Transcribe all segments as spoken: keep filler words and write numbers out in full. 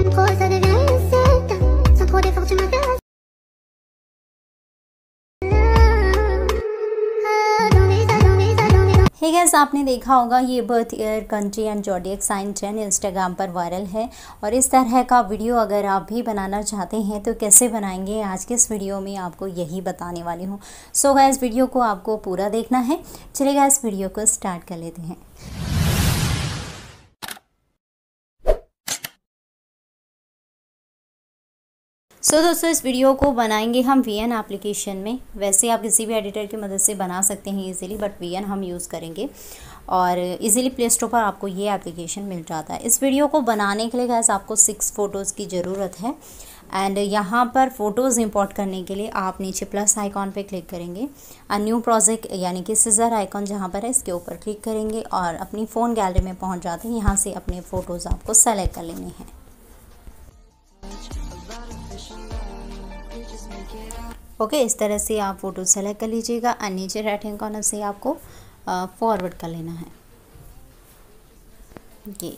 cause ça devient incertain. Sans trop d'efforts tu m'intéresses. Hey guys, आपने देखा होगा ये birth year, country and zodiac sign trend Instagram पर viral है। और इस तरह का वीडियो अगर आप भी बनाना चाहते हैं तो कैसे बनाएंगे, आज के इस वीडियो में आपको यही बताने वाली हूँ। सो गाइस, वीडियो को आपको पूरा देखना है। चलिए गाइस, वीडियो को स्टार्ट कर लेते हैं। सो so, दोस्तों इस वीडियो को बनाएंगे हम वी एन एप्लीकेशन में। वैसे आप किसी भी एडिटर की मदद से बना सकते हैं इजीली, बट वी एन हम यूज़ करेंगे और इजीली प्ले स्टोर पर आपको ये एप्लीकेशन मिल जाता है। इस वीडियो को बनाने के लिए गाइस आपको सिक्स फ़ोटोज़ की ज़रूरत है। एंड यहाँ पर फ़ोटोज़ इंपोर्ट करने के लिए आप नीचे प्लस आइकॉन पे क्लिक करेंगे। अ न्यू प्रोजेक्ट यानी कि सीजर आइकॉन जहाँ पर है इसके ऊपर क्लिक करेंगे और अपनी फ़ोन गैलरी में पहुँच जाते हैं। यहाँ से अपने फ़ोटोज़ आपको सेलेक्ट कर लेने हैं। ओके okay, इस तरह से आप फ़ोटो सेलेक्ट कर लीजिएगा और नीचे राइट हैंड कॉर्नर से आपको फॉरवर्ड कर लेना है। ये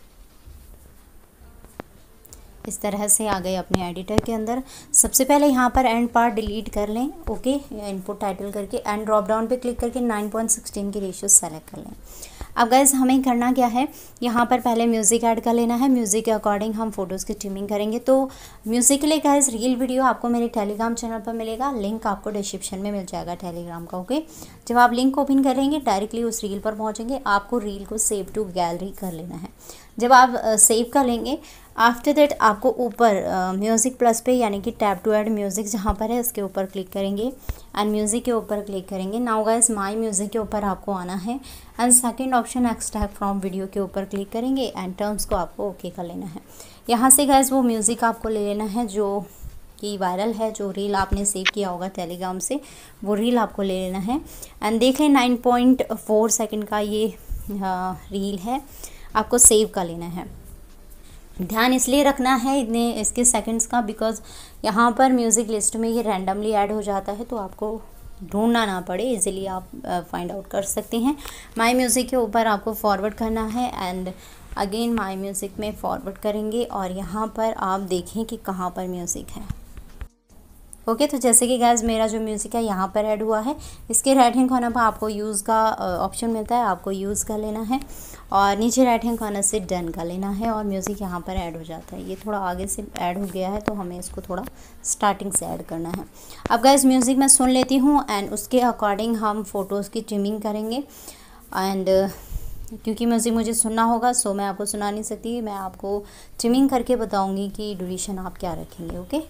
इस तरह से आ गए अपने एडिटर के अंदर। सबसे पहले यहाँ पर एंड पार्ट डिलीट कर लें। ओके okay, इनपुट टाइटल करके एंड ड्रॉप डाउन पे क्लिक करके नाइन पॉइंट सिक्सटीन की रेशियो सेलेक्ट कर लें। अब गाइस हमें करना क्या है, यहाँ पर पहले म्यूज़िक ऐड कर लेना है। म्यूज़िक के अकॉर्डिंग हम फोटोज़ की ट्रिमिंग करेंगे। तो म्यूज़िक के लिए गाइस रील वीडियो आपको मेरे टेलीग्राम चैनल पर मिलेगा, लिंक आपको डिस्क्रिप्शन में मिल जाएगा टेलीग्राम का। ओके, जब आप लिंक ओपन करेंगे डायरेक्टली उस रील पर पहुँचेंगे। आपको रील को सेव टू गैलरी कर लेना है। जब आप सेव कर लेंगे, आफ्टर दैट आपको ऊपर म्यूज़िक प्लस पे यानी कि टैप टू ऐड म्यूज़िक जहाँ पर है इसके ऊपर क्लिक करेंगे एंड म्यूज़िक के ऊपर क्लिक करेंगे। नाउ गाइस माय म्यूज़िक के ऊपर आपको आना है and second option extract from video के ऊपर क्लिक करेंगे एंड टर्म्स को आपको ओके कर लेना है। यहाँ से गाइस वो म्यूज़िक आपको ले लेना है जो कि वायरल है, जो रील आपने सेव किया होगा टेलीग्राम से, वो रील आपको ले लेना है। एंड देख लें नाइन पॉइंट फोर सेकेंड का ये रील है, आपको सेव कर लेना है। ध्यान इसलिए रखना है इतने इसके सेकंड्स का, बिकॉज यहाँ पर म्यूज़िक लिस्ट में ये रैंडमली ऐड हो जाता है, तो आपको ढूंढना ना पड़े, इजीली आप फाइंड आउट कर सकते हैं। माय म्यूज़िक के ऊपर आपको फॉरवर्ड करना है एंड अगेन माय म्यूज़िक में फॉरवर्ड करेंगे और यहाँ पर आप देखें कि कहाँ पर म्यूज़िक है। ओके okay, तो जैसे कि गाइस मेरा जो म्यूज़िक है यहाँ पर ऐड हुआ है। इसके राइट हैंड कॉर्नर पर आपको यूज़ का ऑप्शन मिलता है, आपको यूज़ कर लेना है और नीचे राइट हैंड कॉर्नर से डन कर लेना है और म्यूज़िक यहाँ पर ऐड हो जाता है। ये थोड़ा आगे से ऐड हो गया है तो हमें इसको थोड़ा स्टार्टिंग से ऐड करना है। अब गाइस म्यूज़िक मैं सुन लेती हूँ एंड उसके अकॉर्डिंग हम फ़ोटोज़ की ट्रिमिंग करेंगे। एंड क्योंकि म्यूज़िक मुझे सुनना होगा सो मैं आपको सुना नहीं सकती, मैं आपको ट्रिमिंग करके बताऊँगी कि ड्यूरेशन आप क्या रखेंगे। ओके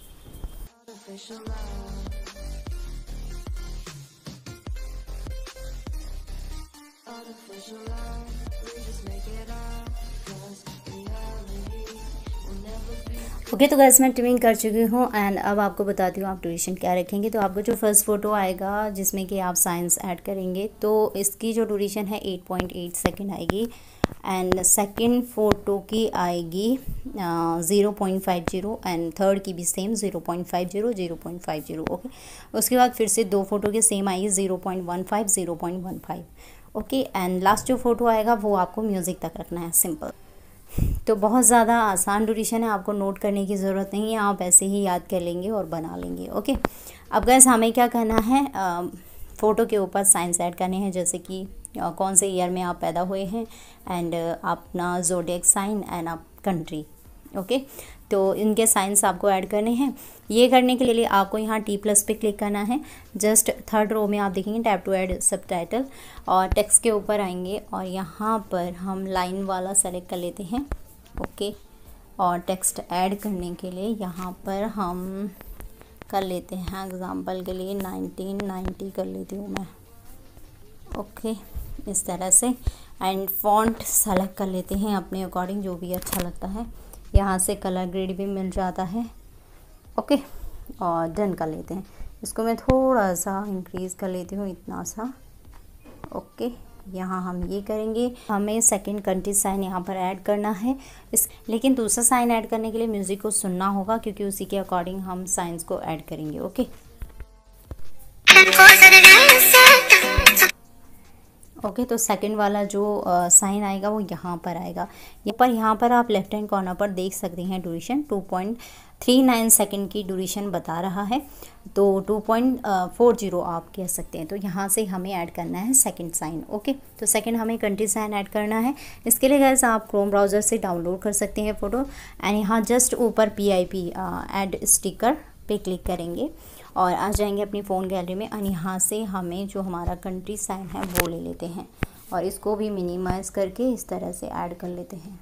ओके okay, तो गाइस मैं ट्रिमिंग कर चुकी हूँ एंड अब आपको बताती हूँ आप ड्यूरेशन क्या रखेंगे। तो आपको जो फर्स्ट फ़ोटो आएगा जिसमें कि आप साइंस ऐड करेंगे तो इसकी जो ड्यूरेशन है एट पॉइंट एट सेकेंड आएगी एंड सेकंड फ़ोटो की आएगी zero point five zero and third की भी same zero point five zero zero point five zero. Okay, उसके बाद फिर से दो फोटो के सेम आएगी zero point one five zero point one five. Okay, and last जो फ़ोटो आएगा वो आपको म्यूज़िक तक रखना है, सिंपल। तो बहुत ज़्यादा आसान ड्यूरेशन है, आपको नोट करने की ज़रूरत नहीं है, आप ऐसे ही याद कर लेंगे और बना लेंगे। ओके, अब गाइस हमें क्या करना है, फ़ोटो के ऊपर साइंस ऐड करने हैं, जैसे कि कौन से ईयर में आप पैदा हुए हैं एंड अपना ज़ोडिएक साइन एंड आप कंट्री। ओके, तो इनके साइंस आपको ऐड करने हैं। ये करने के लिए आपको यहाँ टी प्लस पे क्लिक करना है। जस्ट थर्ड रो में आप देखेंगे टैप टू ऐड सबटाइटल और टेक्स्ट के ऊपर आएंगे और यहाँ पर हम लाइन वाला सेलेक्ट कर लेते हैं। ओके, और टेक्स्ट ऐड करने के लिए यहाँ पर हम कर लेते हैं एग्ज़ाम्पल के लिए नाइनटीन नाइंटी कर लेती हूँ मैं। ओके, इस तरह से एंड फॉन्ट सेलेक्ट कर लेते हैं अपने अकॉर्डिंग, जो भी अच्छा लगता है। यहाँ से कलर ग्रेड भी मिल जाता है। ओके, और डन कर लेते हैं। इसको मैं थोड़ा सा इंक्रीज़ कर लेती हूँ, इतना सा। ओके, यहाँ हम ये करेंगे, हमें सेकंड कंट्री साइन यहाँ पर ऐड करना है इस लेकिन दूसरा साइन ऐड करने के लिए म्यूज़िक को सुनना होगा क्योंकि उसी के अकॉर्डिंग हम साइंस को ऐड करेंगे। ओके ओके okay, तो सेकंड वाला जो साइन uh, आएगा वो यहाँ पर आएगा। यहाँ पर यहाँ पर आप लेफ्ट हैंड कॉर्नर पर देख सकते हैं duration two point three nine second की ड्यूरेशन बता रहा है, तो टू पॉइंट फोर ज़ीरो आप कह सकते हैं। तो यहाँ से हमें ऐड करना है सेकंड साइन। ओके okay, तो सेकंड हमें कंट्री साइन ऐड करना है। इसके लिए गाइस आप क्रोम ब्राउज़र से डाउनलोड कर सकते हैं फ़ोटो, एंड यहाँ जस्ट ऊपर P I P add sticker पे क्लिक करेंगे और आ जाएंगे अपनी फ़ोन गैलरी में, और यहाँ से हमें जो हमारा कंट्री साइन है वो ले लेते हैं और इसको भी मिनिमाइज़ करके इस तरह से ऐड कर लेते हैं।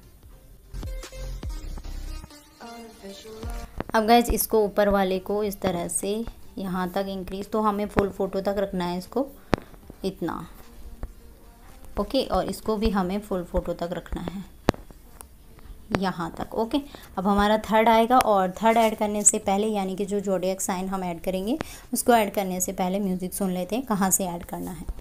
अब गाइस इसको ऊपर वाले को इस तरह से यहाँ तक इंक्रीज़, तो हमें फुल फ़ोटो तक रखना है इसको इतना। ओके, और इसको भी हमें फुल फ़ोटो तक रखना है यहाँ तक। ओके, अब हमारा थर्ड आएगा, और थर्ड ऐड करने से पहले यानी कि जो ज़ोडिएक साइन हम ऐड करेंगे उसको ऐड करने से पहले म्यूज़िक सुन लेते हैं कहाँ से ऐड करना है।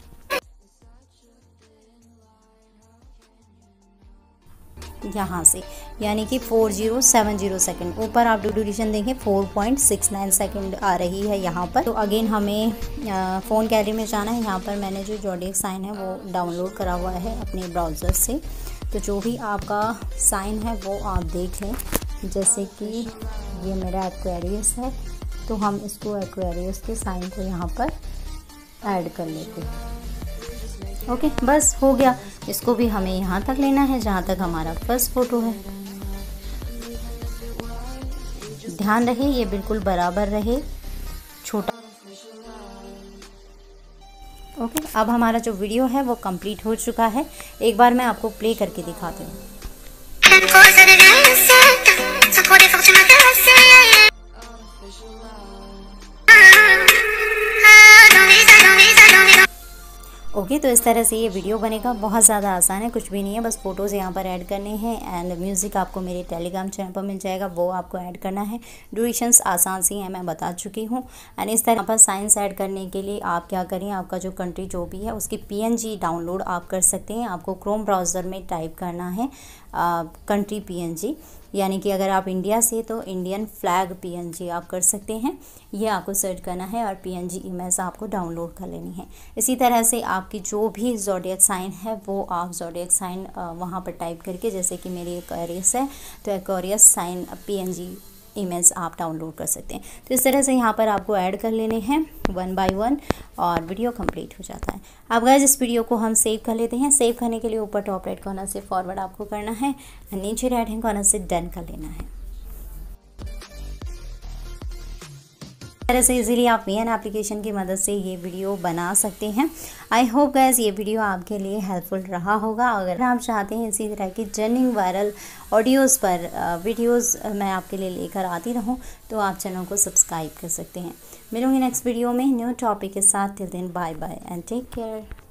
यहाँ से, यानी कि four zero seven zero second. ऊपर आप ड्यूरेशन देखें four point six nine second आ रही है यहाँ पर। तो अगेन हमें फ़ोन गैलरी में जाना है। यहाँ पर मैंने जो ज़ोडिएक साइन है वो डाउनलोड करा हुआ है अपने ब्राउज़र से, तो जो भी आपका साइन है वो आप देख लें। जैसे कि ये मेरा एक्वेरियस है, तो हम इसको एक्वेरियस के साइन को यहाँ पर ऐड कर लेते हैं। ओके okay, बस हो गया। इसको भी हमें यहाँ तक लेना है जहाँ तक हमारा फर्स्ट फ़ोटो है। ध्यान रहे ये बिल्कुल बराबर रहे, छोटा। ओके okay, अब हमारा जो वीडियो है वो कंप्लीट हो चुका है। एक बार मैं आपको प्ले करके दिखाती हूँ। ओके okay, तो इस तरह से ये वीडियो बनेगा। बहुत ज़्यादा आसान है, कुछ भी नहीं है, बस फ़ोटोज़ यहाँ पर ऐड करने हैं एंड म्यूज़िक आपको मेरे टेलीग्राम चैनल पर मिल जाएगा, वो आपको ऐड करना है। ड्यूरेशंस आसान सी हैं, मैं बता चुकी हूँ। एंड इस तरह पर साइंस ऐड करने के लिए आप क्या करें, आपका जो कंट्री जो भी है उसकी पीएनजी डाउनलोड आप कर सकते हैं। आपको क्रोम ब्राउज़र में टाइप करना है कंट्री पीएनजी, यानी कि अगर आप इंडिया से तो इंडियन फ्लैग पीएनजी आप कर सकते हैं, ये आपको सर्च करना है और पीएनजी इमेज आपको डाउनलोड कर लेनी है। इसी तरह से आपकी जो भी ज़ोडिएक साइन है वो आप ज़ोडिएक साइन वहाँ पर टाइप करके, जैसे कि मेरी एक्वेरियस है तो एक्वेरियस साइन पीएनजी इमेज आप डाउनलोड कर सकते हैं। तो इस तरह से यहाँ पर आपको ऐड कर लेने हैं वन बाय वन और वीडियो कंप्लीट हो जाता है। अब गाइस इस वीडियो को हम सेव कर लेते हैं। सेव करने के लिए ऊपर टॉप राइट कॉर्नर से फॉरवर्ड आपको करना है, नीचे राइट हैंड कॉर्नर से डन कर लेना है। तरह से इजीली आप वी एन एप्लीकेशन की मदद से ये वीडियो बना सकते हैं। आई होप गाइस ये वीडियो आपके लिए हेल्पफुल रहा होगा। अगर आप चाहते हैं इसी तरह की जर्निंग वायरल ऑडियोज़ पर वीडियोज़ मैं आपके लिए लेकर आती रहूं, तो आप चैनल को सब्सक्राइब कर सकते हैं। मिलूंगी नेक्स्ट वीडियो में न्यू टॉपिक के साथ। Till then bye bye and take care.